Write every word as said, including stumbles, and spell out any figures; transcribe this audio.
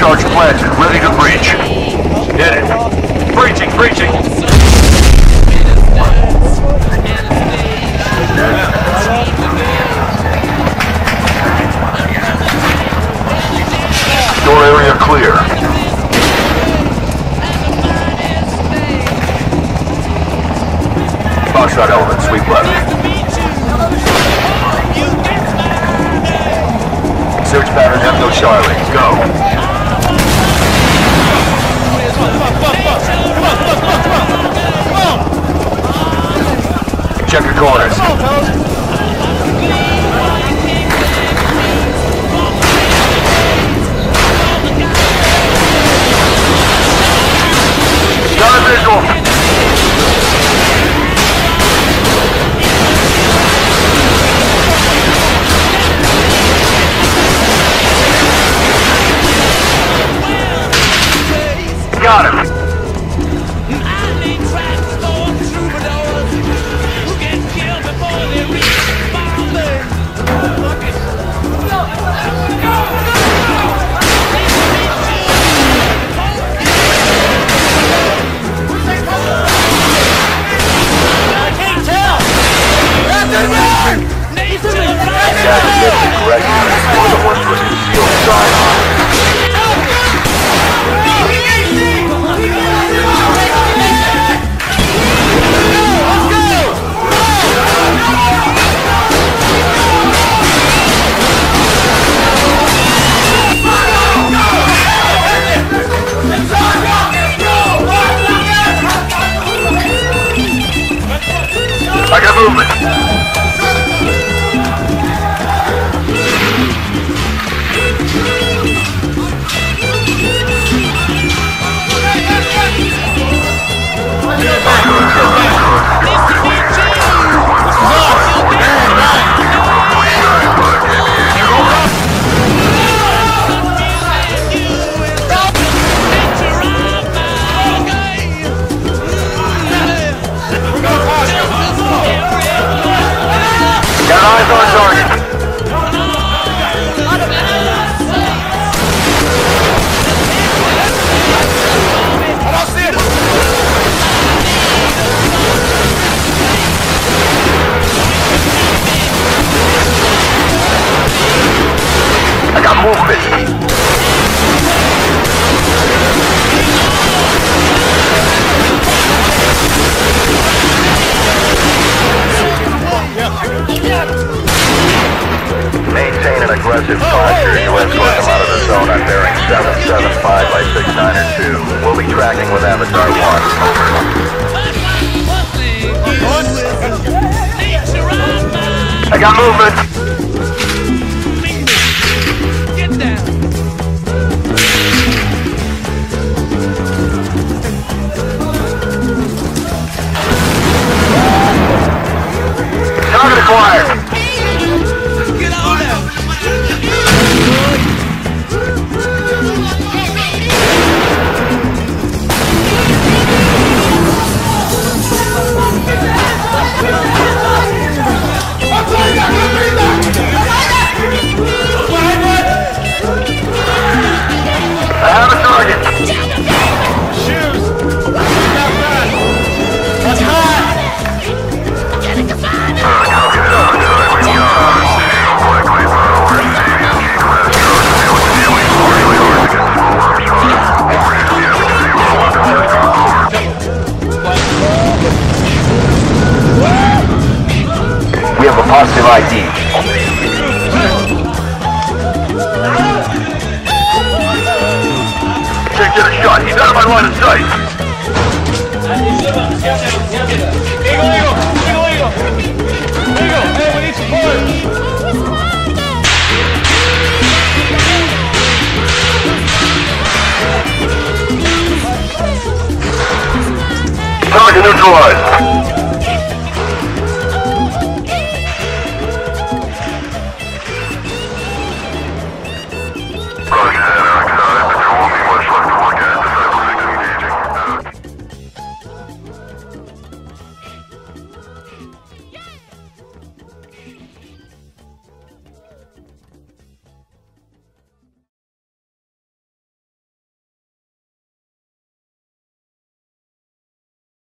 charge planted, ready to breach. Hit it. Breaching, breaching. Door area clear. Maquisard Lm, sweep left. Search pattern Echo Charlie. Go. Check your corners. Got a visual. Got him. I got movement. Got eyes on target. I got movement. Maintain an aggressive posture. You escort them out of the zone on bearing seven seven five by six nine two. We'll be tracking with Avatar one. I got movement. Get down. Target acquired. Get on now. I have a target. Shoes. What's hot? Getting the fire. We have a positive I D. Can't get a shot. He's out of my line of sight. Eagle, eagle, eagle, eagle. Eagle, hey, we need support. Target neutralized.